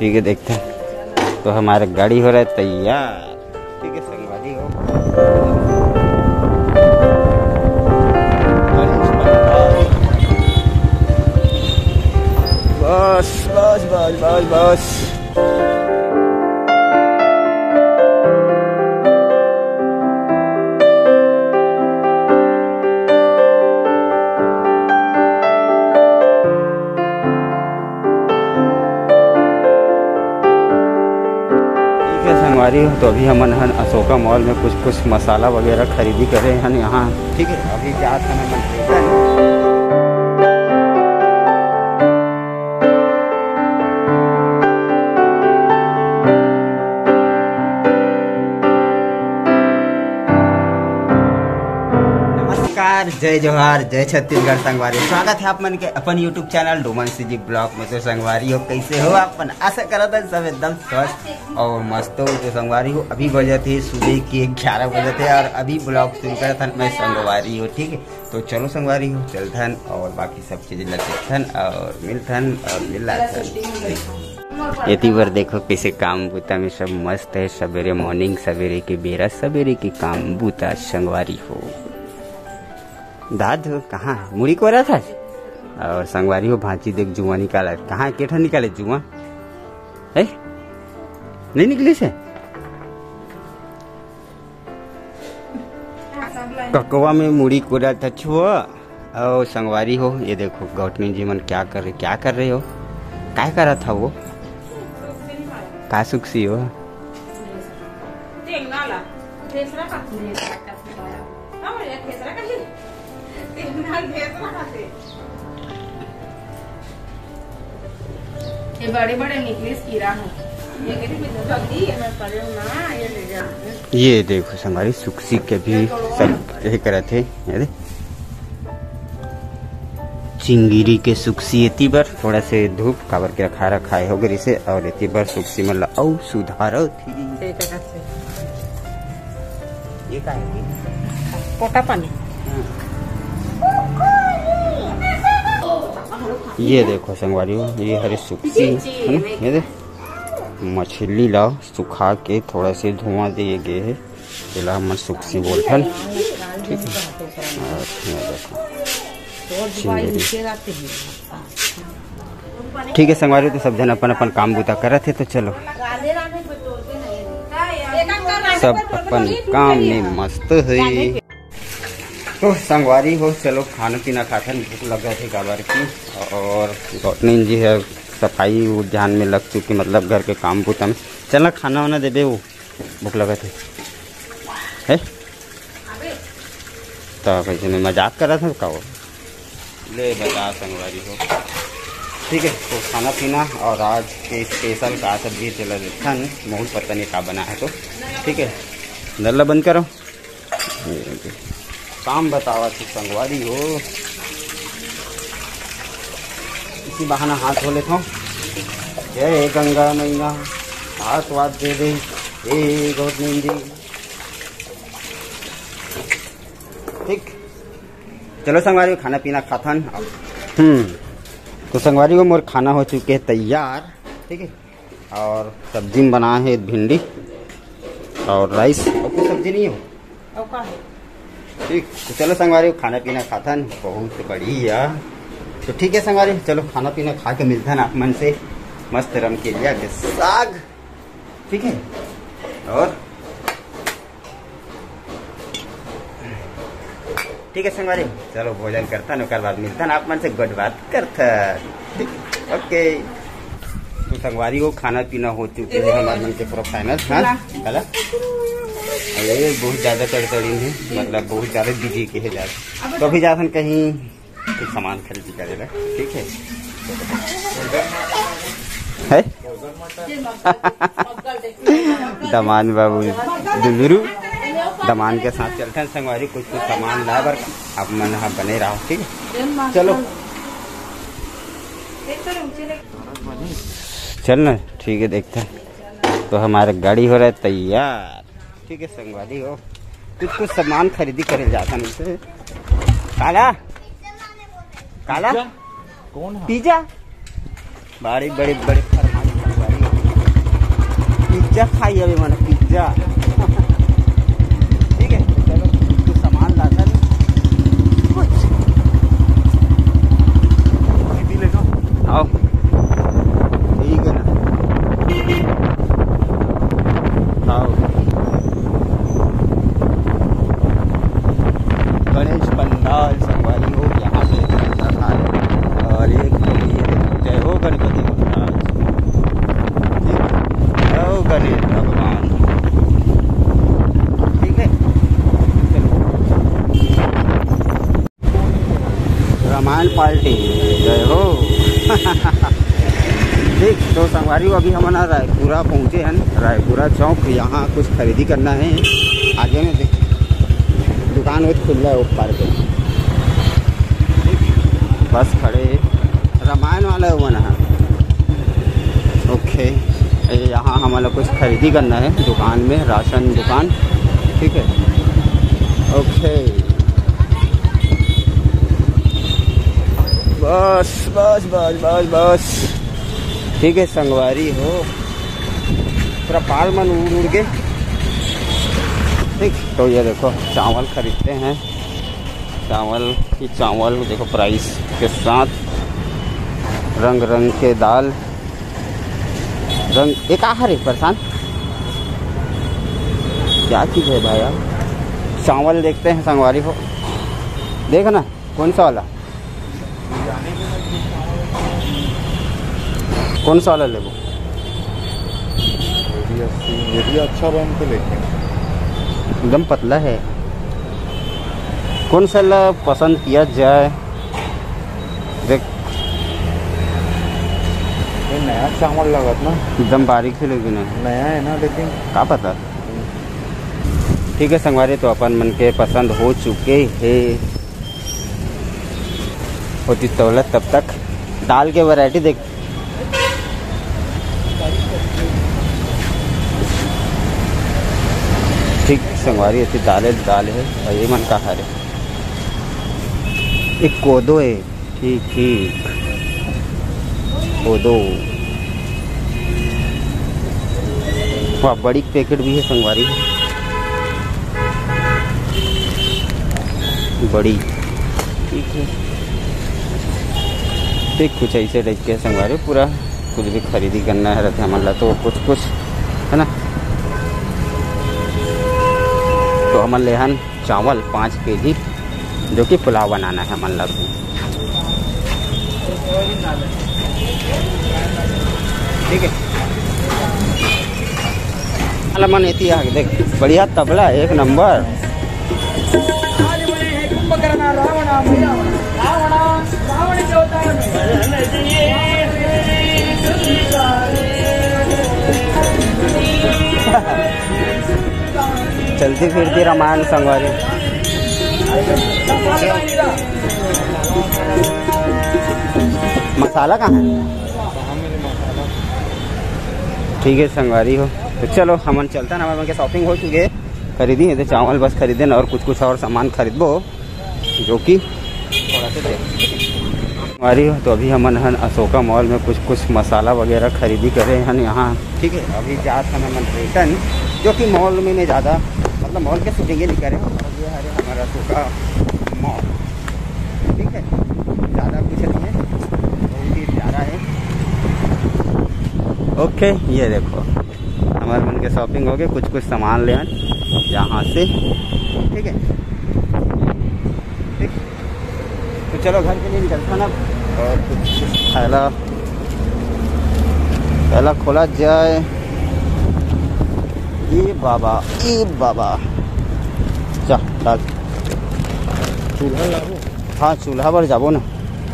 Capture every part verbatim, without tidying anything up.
ठीक है, देखते हैं। तो हमारा गाड़ी हो रहा है तैयार। ठीक है संगवारी हो, बस बस बस बस बस। संगवारी हो, तो अभी हम अशोका मॉल में कुछ कुछ मसाला वगैरह खरीदी करे हैं यहाँ। ठीक है, अभी जाते हैं। जय जोहार, जय छत्तीसगढ़। संगवारी स्वागत है आप मन के अपन YouTube channel Doman CG blog में। तो संगवारी हो, कैसे हो अपन? आशा करता है सब एकदम स्वस्थ और मस्त हो। तो संगवारी हो, अभी बजे थे सुबह के ग्यारह बजे थे और अभी ब्लॉग शुरू करा था मैं संगवारी हो। ठीक है, तो चलो संगवारी हो चलथन और बाकी सब चीज़ लथन और मिलथन और मिला एती बार देखो कैसे काम बूता में सब मस्त है। सवेरे मॉर्निंग सवेरे के बेरा सवेरे के काम बूता संगवारी हो। दाद हो कहाँ मुड़ी को रहा था और संगवारी हो भांची देख जुआ निकाला। कहाँ केठा निकाले जुआ है? नहीं निकली से ककवा में मुड़ी को रहा था छुआ। और संगवारी हो ये देखो गौतमी जी मन क्या कर रहे क्या कर रहे हो? क्या कर रहा था वो? का सुखसी हो? ये बड़े बड़े निकले कीड़ा हो। ये देखो हमारी सुखसी के भी सब यही करे थे। चिंगिरी के सुखसी एती बार थोड़ा से धूप काबर के रखा रखा हो गई से और एती बार सुखसी में औ सुधारो थी। ये का है? पोटा पानी। ये देखो संगवारी हो, ये हरे सुखसी है ना। ये दे मछली ला सुखा के थोड़ा से धुआं दिए गए है, इला हम सुखसी बोलथन। ठीक है, ठीक है संगवारी हो, तो सब जन अपन अपन काम बूता करत थे। तो चलो सब अपन काम में मस्त है। तो संगवारी हो चलो खाना पीना खाते, भूख लग रही थी काबर की। और गौतमी जी है सफाई उद्यान में लग चुकी, मतलब घर के काम बूता में। चलना खाना वाना दे दे, वो भूख लगा थी है। तो वैसे मैं मजाक कर रहा था का वो ले बता संगवारी हो। ठीक है, तो खाना पीना और आज के स्पेशल का सब्जी चला देखा बहुत पता नहीं का बना है। तो ठीक है, नल्ला बंद करो, काम बतावा थी संगवारी हो। इसी बहाना हाथ धो लेता हूँ। जय गंगा मैया, हाथ वाथ दे दे हे गौतमी जी। ठीक, चलो संगवारी खाना पीना खाथन। हम्म तो संगवारी को मोर खाना हो चुके हैं तैयार। ठीक है, और सब्जी में बना है भिंडी और राइस। और कुछ सब्जी नहीं हो? ठीक, तो चलो संगवारी खाना पीना खाथन बहुत बढ़िया। तो ठीक है संगवारी, चलो खाना पीना खा के मिलता आप मन से मस्त रम के लिया के साग। ठीक है, और ठीक है संगवारी, चलो भोजन करता न बाद मिलता आप मन से गुड बात करता। ठीक, ओके। तो संगवारी को खाना पीना हो चुके हैं हमारे मन के पूरा फाइनल। हाँ कला ये बहुत ज़्यादा तड़तड़ी है, मतलब बहुत ज़्यादा बिजी के है ज़्यादा। तो अभी जासन कहीं कुछ सामान खरीदी करेगा। ठीक है, है? दमान बाबू दुलरू दमान के साथ चलते हैं संगवारी, कुछ कुछ सामान ला बर अब मन हाँ बने रहा। ठीक है, चलो चलना। ठीक है, देखते हैं। तो हमारा गाड़ी हो रहा है तैयार। ठीक है संगवारी हो, कुछ कुछ सामान खरीदी करे जाता मुझसे। काला काला कौन है? पिज्जा बड़े बड़े बड़े फरमाइश पिज्जा खाई अभी मैंने पिज्जा। ठीक है चलो कुछ सामान लाता नहीं कुछ ले लो। आओ ठीक है ना। आओ गणेश पंडाल संगवारी हो यहाँ से रखा है। और एक जय हो गणपति महाराज, जय हो गणेश भगवान। ठीक है रामायण पार्टी जय हो। ठीक तो संगवारी अभी हम ना रायपुरा पहुँचे हैं, रायपुरा चौक। यहाँ कुछ खरीदी करना है। आगे में देख दुकान वो खुल रहा है ऊपर पे। बस खड़े रामायण वाला है वो ना। ओके यहाँ हमारा कुछ खरीदी करना है दुकान में, राशन दुकान। ठीक है ओके बस बस बस बस बस। ठीक है संगवारी हो पूरा पाल मन उड़ उड़ के। ठीक तो ये देखो चावल खरीदते हैं, चावल की चावल देखो प्राइस के साथ, रंग रंग के दाल रंग। एक आहार है परेशान क्या चीज़ है भाई यार। चावल देखते हैं संगवारी हो, देख ना कौन सा वाला कौन सा वाला ले वो। ये भी अच्छा बन तो लेते हैं, एकदम पतला है। कौन सा पसंद किया जाए देख। ये नया चावल लगत ना, एकदम बारीक ही लगी ना, नया है ना लेकिन क्या पता। ठीक है संगवारी तो अपन मन के पसंद हो चुके हैं। होती तौलत तब तक दाल के वैरायटी देख। ठीक संगवारी ऐसी दाल है, दाल है और ये मन का है एक कोदो है। ठीक ठीक कोदो वाह बड़ी पैकेट भी है संगवारी बड़ी। ठीक है ठीक कुछ ऐसे टाइप के संगवारी पूरा कुछ भी खरीदी करना है रहता है हमारा तो कुछ कुछ है ना। तो हमन लेहन चावल पाँच के जी जो कि पुलाव बनाना है मन लग। ठीक है मन एती है देख बढ़िया तबला एक नंबर। चलती फिरती रामायण संगवारी। मसाला कहाँ है? ठीक है संगवारी हो तो चलो हमन चलता ना। हमारे के शॉपिंग हो चुके खरीदी है तो चावल बस खरीदे ना और कुछ कुछ और सामान खरीदबो जो कि थोड़ा सा दे संगवारी हो। तो अभी हमन हन अशोका मॉल में कुछ कुछ मसाला वगैरह खरीदी करे हैं यहाँ। ठीक है अभी जात हम हमन रिटर्न जो कि मॉल में नहीं ज़्यादा मतलब मॉल के शूटिंग नहीं करे ये है हमारा अशोका मॉल। ठीक है ज़्यादा कुछ नहीं है, बहुत ही प्यारा है। ओके ये देखो हमारे मन के शॉपिंग हो गए, कुछ कुछ सामान ले यहाँ से। ठीक है ठीक तो चलो घर के लिए निकलता ना और कुछ कुछ पहला पहला खोला जाए। ये बाबा ये बाबा जा डाल चूल्हा लाओ। हाँ चूल्हा पर जाबो ना।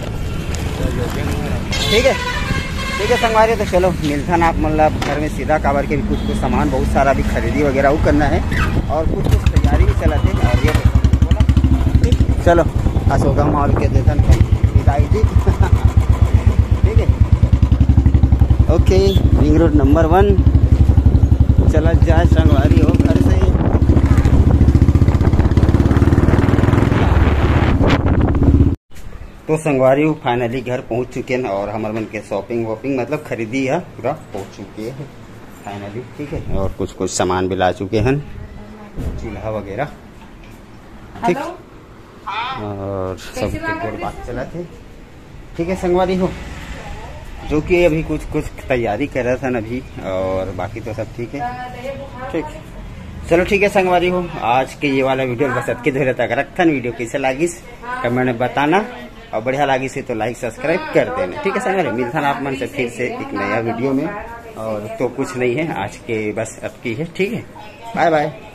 ठीक है ठीक है संगवारी तो चलो मिलता ना आप मतलब घर में सीधा काबर के भी कुछ कुछ सामान बहुत सारा भी खरीदी वगैरह वो करना है और कुछ कुछ तैयारी भी चलाते हैं। और ये बोला ठीक चलो अशोका मॉल के देसन विदाई जी। ठीक है okay ring road number one चला जाए संगवारी हो घर से। तो संगवारी हो फाइनली घर पहुंच चुके हैं और हमारे मन के शॉपिंग वॉपिंग मतलब खरीदी है पूरा हो चुके हैं। फाइनली, ठीक है। और कुछ कुछ सामान भी ला चुके हैं, चूल्हा वगैरह, ठीक। और सब की बात चला थे, ठीक है संगवारी हो, जो कि अभी कुछ कुछ तैयारी कर रहा था ना अभी, और बाकी तो सब ठीक है, ठीक। चलो ठीक है संगवारी हो, आज के ये वाला वीडियो बस अटके धरे तक रखन। वीडियो कैसे लागी कमेंट में बताना, और बढ़िया लागी से तो लाइक सब्सक्राइब कर देना, ठीक है संगवारी। मिलता ना आप मन से फिर से एक नया वीडियो में, और तो कुछ नहीं है आज के, बस अटकी है, ठीक है। Bye bye.